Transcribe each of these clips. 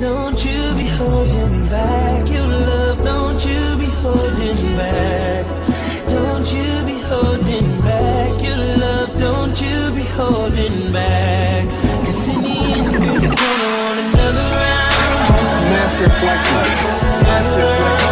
don't you be holding back your love, don't you be holding back. Don't you be holding back your love, don't you be holding back. Cause in the end, girl, you're gonna want another round. Master Flex Night. Master Flex.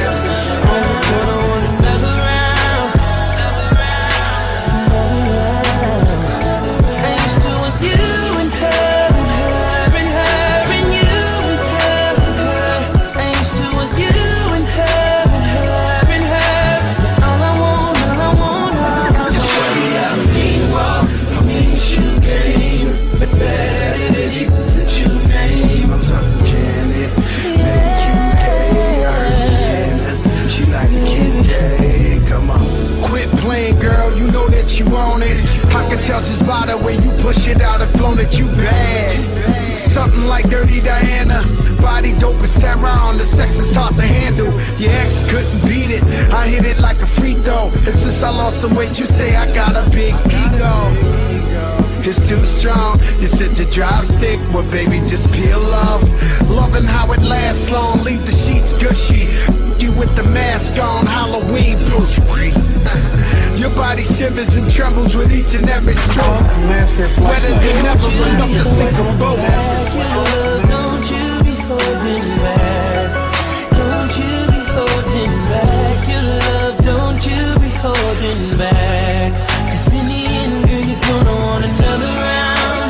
I can tell just by the way you push it out and flow that you bad. Something like Dirty Diana, body dope as Sarah, the sex is hard to handle. Your ex couldn't beat it, I hit it like a free throw. And since I lost some weight, you say I got a big ego. It's too strong, you said you drive stick, well baby just peel off. Loving how it lasts long, leave the sheets gushy. You with the mask on, Halloween proof. Your body shivers and trembles with each and every stroke. Wetter than ever enough to sink a boat. Don't you be holding back. Don't you be holding back your love. Don't you be holding back. Cause in the end, girl, you're gonna want another round.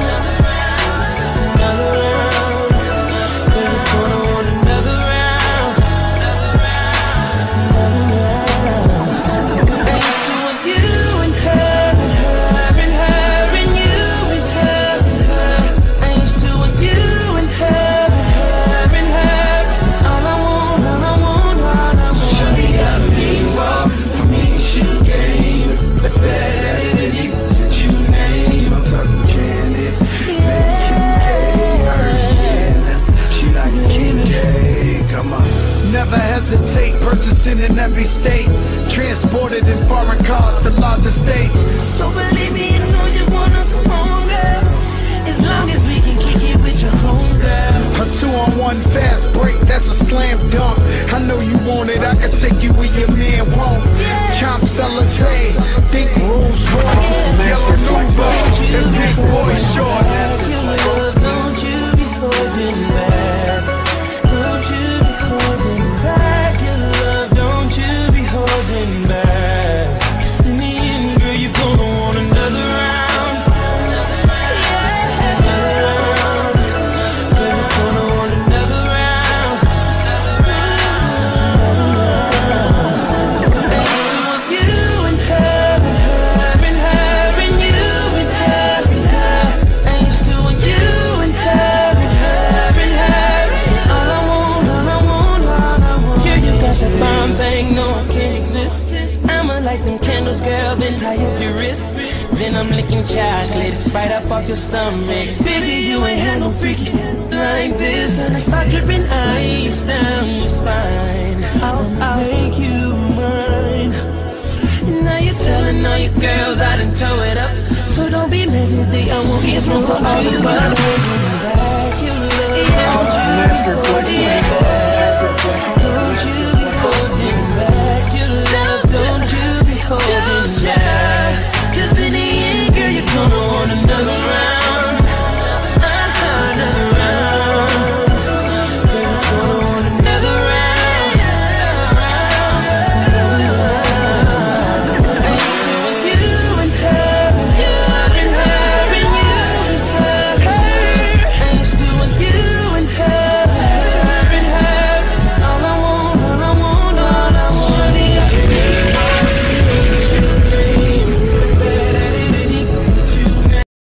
Another round. Girl, you're gonna want another round. Another round. I used to want you and her and her and her and you and her and her. I used to want you and her and her and her. All I want, all I want, all I want. Shawty got a mean walk, a mean shoe game. But better than you that you name. I'm talking Janet, Betty Kim K, her and she like Kim K. Come on. Never hesitate, purchasing in every state. Transported in foreign cars to larger states. So believe me, you know you wanna come on, girl. As long as we can kick it with your homegirl. A 2-on-1 fast break, that's a slam dunk. I know you want it, I can take you where your man won't. Chomp Alizé, think Rolls Royce, Yellow Nova, and big boy short. Your love, don't you be holding back. Don't you be holding back your love. Don't you be holding back. Cause in the end, girl, you're gonna want another round. Another round. Girl, you're gonna want another round. Another round. I used to want you and her and her and her and you and her and her. I used to want you and her and her and her. All I want, all I want, all I want. Yeah, you got that bomb thing, no, I can't exist. I'ma light them candles, girl, then tie up your wrist. Then I'm licking chocolate right up off your stomach. Baby, you ain't had no freaky like this. And I start dripping ice down your spine. I'll make you mine. And now you're telling all your girls I done tow it up. So don't be lazy, I won't get some for all you us. Back your love, don't you be holding back your love. Don't you be holding back. Cause in the end, girl, you're gonna want another round.